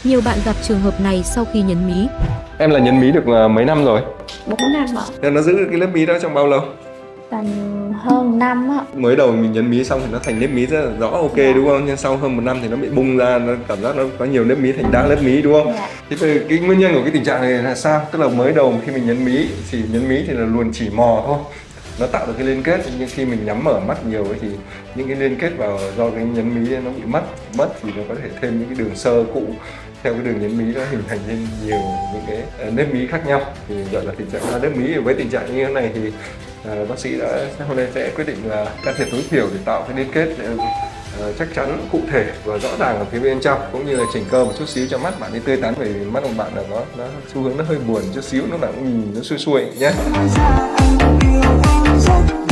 Nhiều bạn gặp trường hợp này sau khi nhấn mí. Em là nhấn mí được mấy năm rồi? 4 năm ạ. Nên nó giữ được cái lớp mí đó trong bao lâu? Tầm hơn năm á. Mới đầu mình nhấn mí xong thì nó thành nếp mí rất là rõ, ok đúng không? Nhưng sau hơn 1 năm thì nó bị bung ra, nó cảm giác nó có nhiều nếp mí thành đa lớp mí đúng không? Thế thì cái nguyên nhân của cái tình trạng này là sao? Tức là mới đầu khi mình nhấn mí thì là luồn chỉ mò thôi, nó tạo được cái liên kết, nhưng khi mình nhắm mở mắt nhiều ấy thì những cái liên kết vào do cái nhấn mí nó bị mất thì nó có thể thêm những cái đường xơ cũ theo cái đường nhấn mí, nó hình thành lên nhiều những cái nếp mí khác nhau, thì gọi là tình trạng đa nếp mí. Với tình trạng như thế này thì bác sĩ hôm nay sẽ quyết định là can thiệp tối thiểu để tạo cái liên kết chắc chắn, cụ thể và rõ ràng ở phía bên trong, cũng như là chỉnh cơ một chút xíu cho mắt bạn ấy tươi tắn, bởi vì mắt của bạn là nó xu hướng nó hơi buồn chút xíu, lúc nào cũng nhìn nó xuôi xuôi nhé.